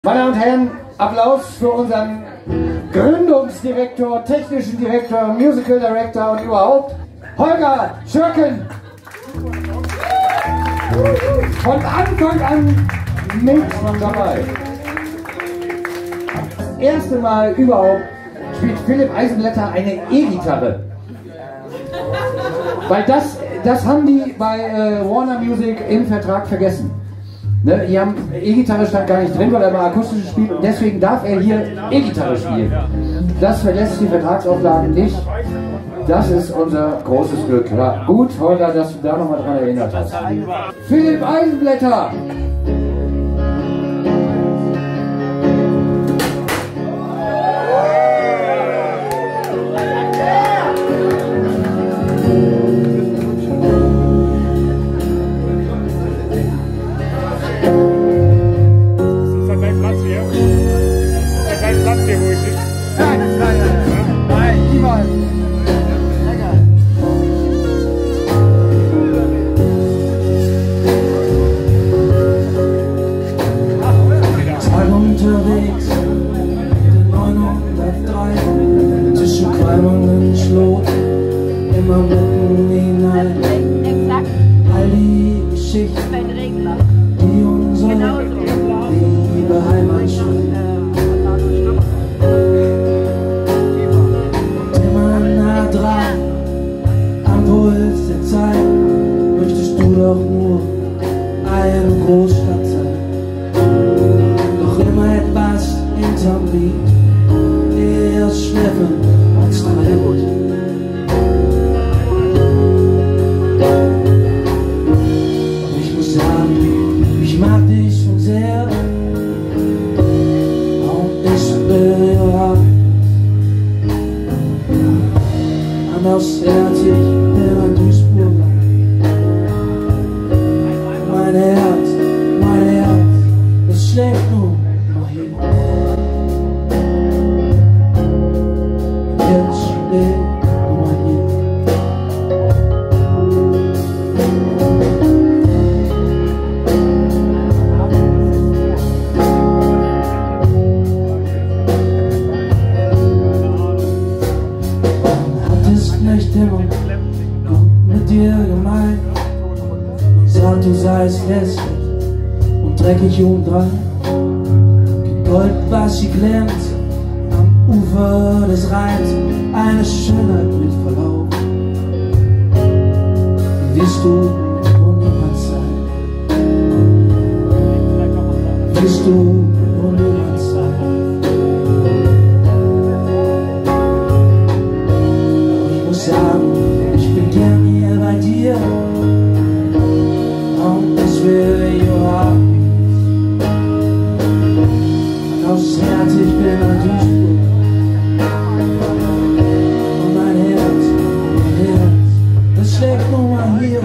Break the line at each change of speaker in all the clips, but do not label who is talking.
Meine Damen und Herren, Applaus für unseren Gründungsdirektor, technischen Direktor, Musical Director und überhaupt, Holger Schürken. Von Anfang an mit dabei. Das erste Mal überhaupt spielt Philipp Eisenblätter eine E-Gitarre. Weil das haben die bei Warner Music im Vertrag vergessen. Ne, die haben E-Gitarre stand gar nicht drin, weil er mal akustisch spielt und deswegen darf er hier E-Gitarre spielen. Das verlässt die Vertragsauflagen nicht. Das ist unser großes Glück. Ja, gut, Holger, dass du da nochmal dran erinnert hast. Philipp Eisenblätter!
Unterwegs, der 903, zwischen Qualmungen Schlot, immer mitten hinein. All die Geschichten, die unsere liebe Heimat schreibt. Und immer nah dran, am Puls der Zeit, möchtest du doch nur eine Großstadt sein. Immer etwas hinterm Beat, eher schleppen als treibt. Ich muss sagen, ich mag dich schon sehr und ich will ja andersherzig, bin ein Duisburger. Mein Herz, das schlägt nur. Du seist hässlich und dreckig obendrein. Gold, was sie glänzt am Ufer des Rheins, eine Schönheit mit Verlauf. Wie willst du wo niemand sein? Willst du wo niemand sein? Ich muss sagen, ich bin gern hier bei dir. Ich will your heartbeat. Aufs Herz, ich bin ein Duisburg. Und mein Herz, das schlägt nur mal hier.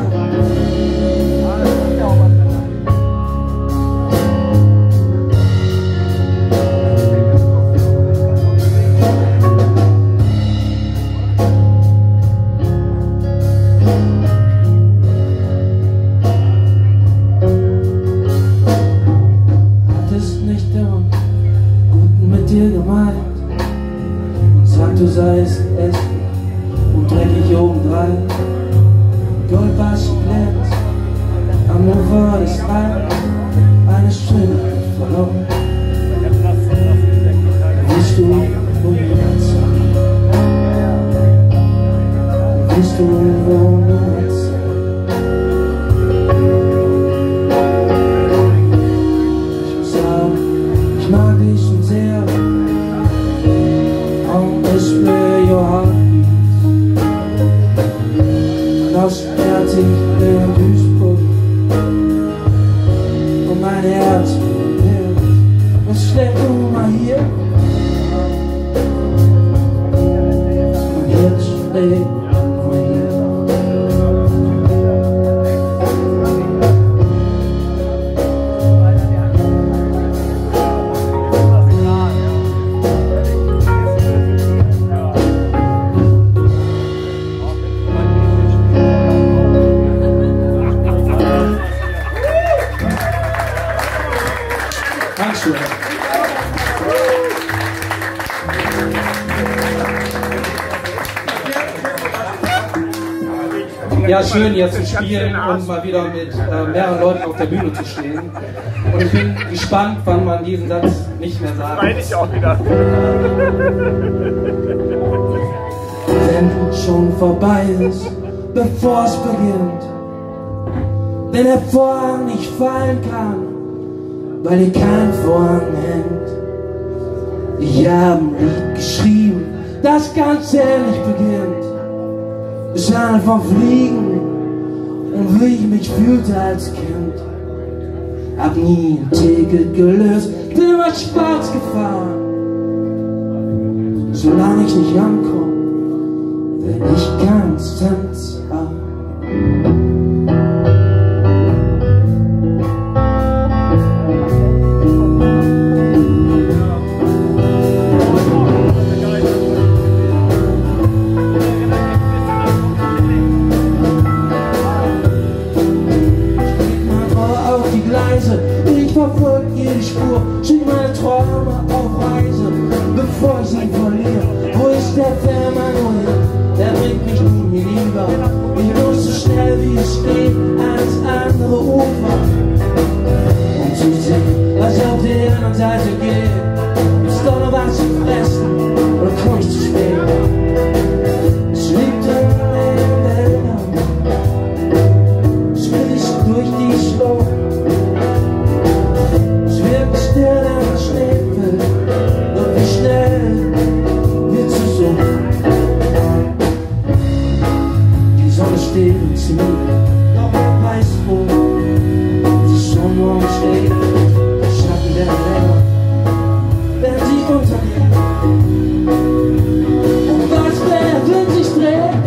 Du seist es und dreckig obendrein. Gold, was glänzt am Ufer des Rheins, eine Schönheit verloren. Willst du wo niemand sein? Willst du wo niemand sein? Ich muss sagen, ich mag dich schon sehr. Ich will your heartbeat. Auswärtig in Duisburg. Und mein Herz, das schlägt nur mal hier. Mein Herz schlägt nur hier.
Dankeschön.
Ja, schön hier zu spielen und mal wieder mit mehreren Leuten auf der Bühne zu stehen. Und ich bin gespannt, wann man diesen Satz nicht mehr sagt.
Meine ich auch wieder.
Wenn schon vorbei ist, bevor es beginnt, wenn der Vorhang nicht fallen kann, weil hier kein Vorhang hängt. Ich habe ein Lied geschrieben, das ganz ehrlich beginnt. Es handelt vom Fliegen und wie ich mich fühlte als Kind. Hab nie ein Ticket gelöst, bin immer schwarz gefahren. Solange ich nicht ankomme, werd ich Konstanz haben. Ich verfolge jede Spur, schick meine Träume auf Reise, bevor ich sie verliere. Wo ist der Fährmann? Der bringt mich nie hinüber. Ich muss so schnell wie es geht ans andere Ufer, um zu sehen, was auf der anderen Seite geht. Ist doch noch was zu fressen oder komm ich zu spät? Es liegt in den Wäldern, spiel ich durch die Schlucht. Der dann Schnee fällt und wie schnell wird zu so. Die Sonne steht und zieht, doch wer weiß wo sie schon morgen steht. Die Schatten werden länger, wenn sie untergehen. Und was wer wird sich drehen?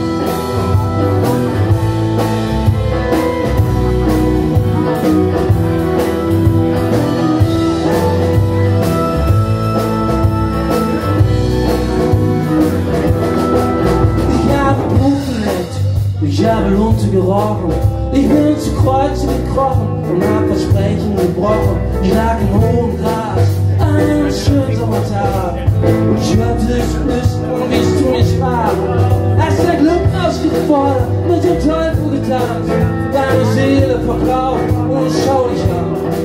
Ich habe Lunte gerochen, ich bin zu Kreuze gekrochen und hab Versprechen gebrochen. Ich lag im hohen Gras an einem schönen Sommertag und ich hörte es flüstern und wie es zu mir sprach. Hast dein Glück ausgefordert, mit dem Teufel getan, deine Seele verkauft und ich schau dich an.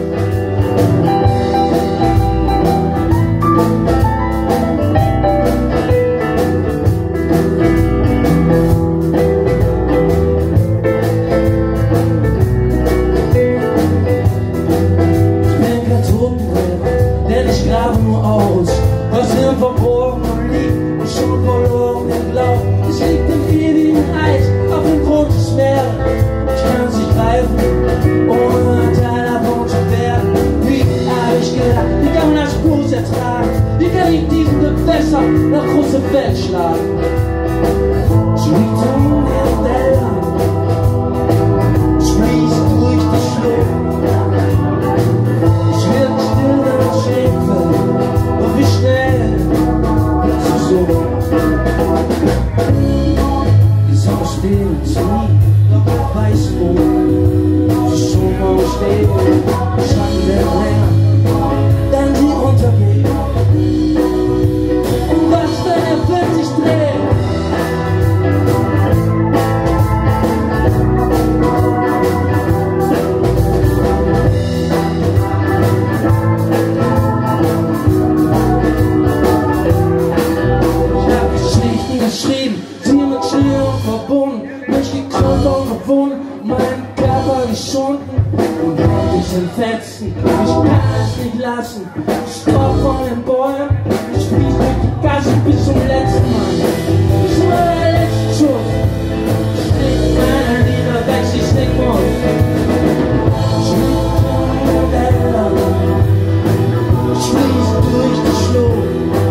Was im Verborgenen liegt und schon verloren im Blau. Es liegt im ewigen Eis auf dem Grund des Meeres. Ich kann es nicht greifen, ohne ein Teil davon zu werden. Wie habe ich gedacht, wie kann man das bloß ertragen? Wie kann ich diesen Gewässer nach große Welt schlagen? Es liegt in den Wäldern, es fließt durch die Schlucht. Es wird still und schäfer. Und wie schnell wird es so. Die Sonne steht und zieht, doch wer weiß wo sie schon morgen steht. Die Schatten werden länger, wenn sie untergeht. Und was, wenn wird sich drehen? Geschrieben, sie mit Schnüren verbunden, mich gekrümmt und gewunden, meinen Körper geschunden und ich in Fetzen, ich kann es nicht lassen, Staub von den Bäumen, ich fließ durch die Gasse bis zum letzten Mal, bis zu meiner letzten Schuss, steht meiner Liebe weg, sie ist nicht von ich lieg in den Wäldern, ich fließ durch die Schlucht.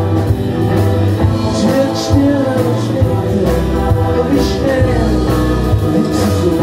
Still und schnell, und wie schnell wird es so.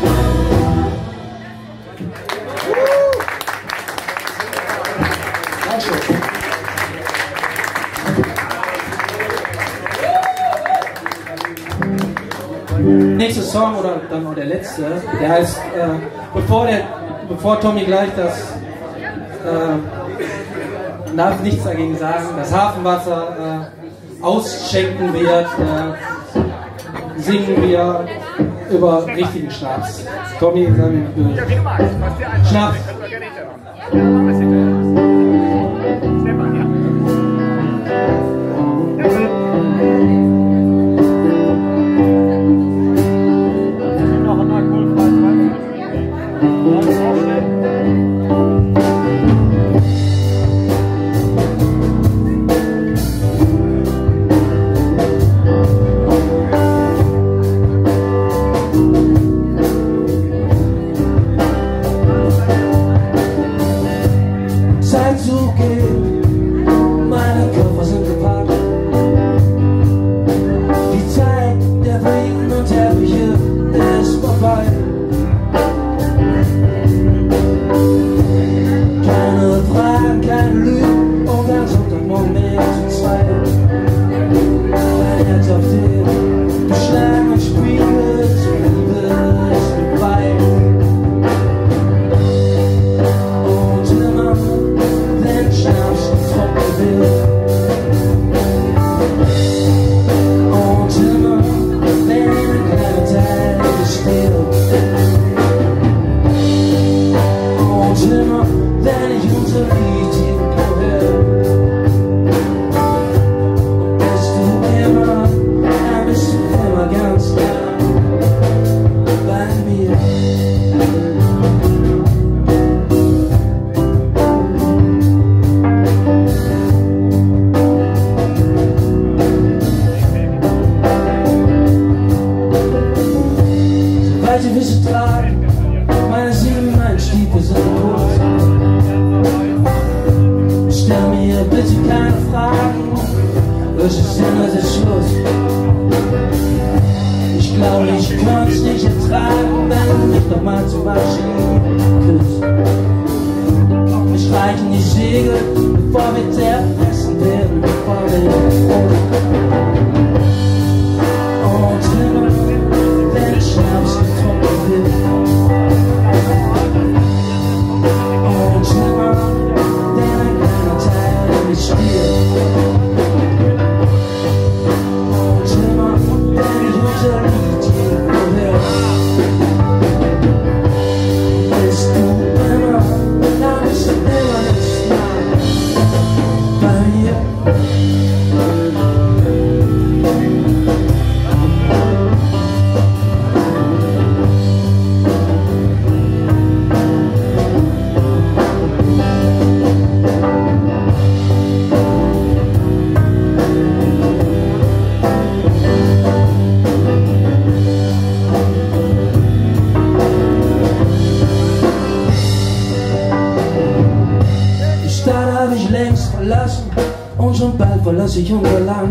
Nächster Song oder dann noch der letzte, der heißt, bevor Thommie gleich darf nichts dagegen sagen, das Hafenwasser ausschenken wird, singen wir über richtigen Schnaps. Thommie, sag mir bitte. Schnaps.
Verlasse ich unser Land,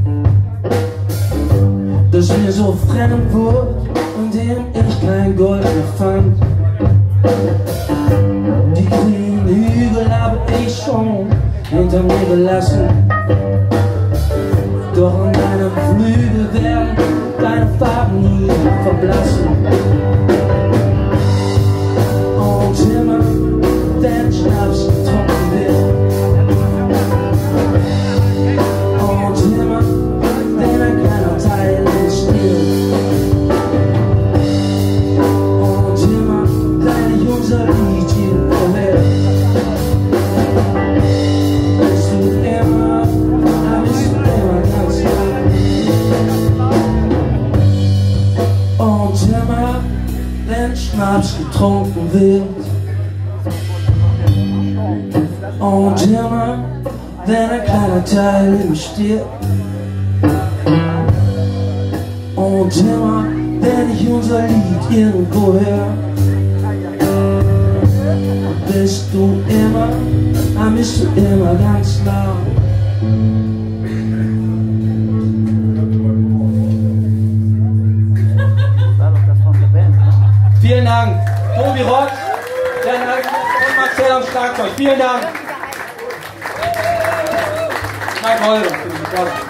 das mir so fremd wurde und dem ich kein Gold mehr fand. Die grünen Hügel habe ich schon hinter mir gelassen, doch an deinem Flügel werden deine Farben nie verblassen. Und immer, wenn Schnaps getrunken wird, Schnaps getrunken wird. Und immer, wenn ein kleiner Teil in mir stirbt. Und immer, wenn ich unser Lied irgendwo höre, bist du immer ganz nah.
Vielen Dank, Tobi Rock, und Marcel am Schlagzeug. Vielen Dank. Mike Holder.